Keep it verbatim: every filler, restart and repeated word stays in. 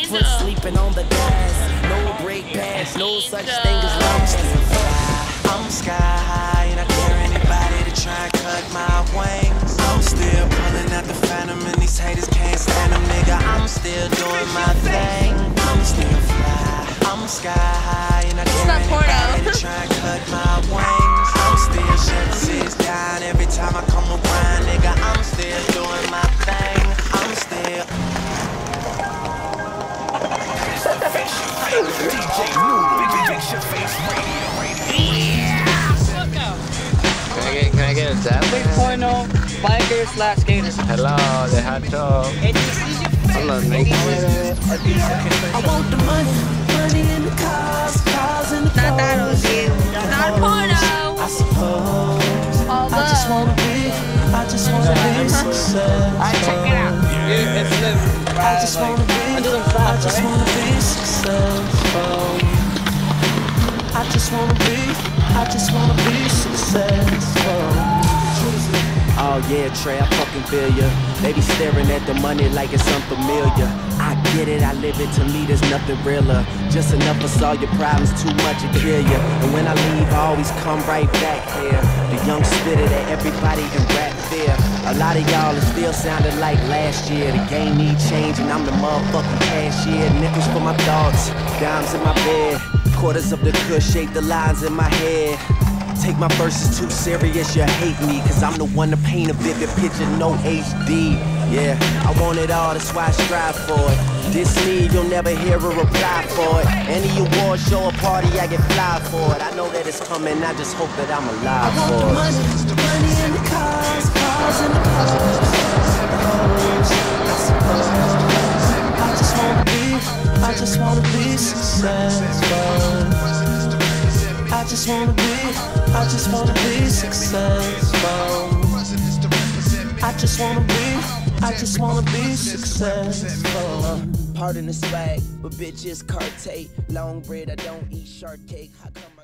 foot sleeping on the gas. No brake pads, no such thing as long still fly. I'm sky high and I dare anybody to try and cut my wings. I'm still pulling out the phantom and these haters can't stand them, nigga. I'm still doing my thing. I'm still fly. I'm sky high and I dare anybody to try and cut my wings. I'm still shutting cities down every time I come around, nigga. I'm still doing my thing. I'm still D J New, Fix Your Face Radio. Can I get, can I get a tap? six point oh bikers slash skaters. Hello, the hot dog. Hello, Nick. I want the money, money in the cars, cars in the cars. Not that old, dude. Not a porno. I suppose I just wanna be, I just wanna be successful. Alright, check it out. Yeah, it's live. I just wanna be, I just wanna be successful. I just wanna be, I just wanna be successful. Oh yeah, Trey, I fucking feel ya. They be staring at the money like it's unfamiliar. I get it, I live it, to me there's nothing realer. Just enough to solve your problems, too much to kill ya. And when I leave, I always come right back here. The young spitter that everybody in rap fear. A lot of y'all is still sounding like last year. The game need changing, I'm the motherfucking cashier. Nickels for my thoughts, dimes in my bed. Quarters of the kush shape the lines in my head. Take my verses too serious, you hate me, cause I'm the one to paint a vivid picture, no H D. Yeah, I want it all, that's why I strive for it. This me, you'll never hear a reply for it. Any award show or party, I get fly for it. I know that it's coming, I just hope that I'm alive I for want it. The money, the money in the cars, cars in the cars. I suppose I just wanna be, I just wanna be successful. I just wanna be, I just wanna be successful. I just wanna be, I just wanna be successful. Pardon the swag, but bitches cartate. Long bread, I don't eat shark cake. How come